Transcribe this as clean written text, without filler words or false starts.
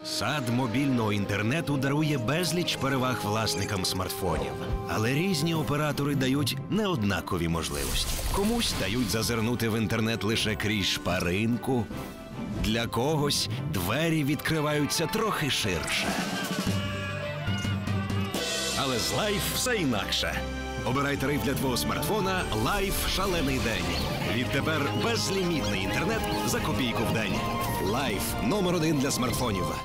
Сад мобільного інтернету дарує безліч переваг власникам смартфонів. Але різні оператори дають неоднакові можливості. Комусь дають зазирнути в інтернет лише крізь шпаринку. Для когось двері відкриваються трохи ширше. Але з Лайф все інакше. Обирай тариф для твого смартфона Лайф «Шалений день». Відтепер безлімітний інтернет за копійку в день. Лайф – номер 1 для смартфонів.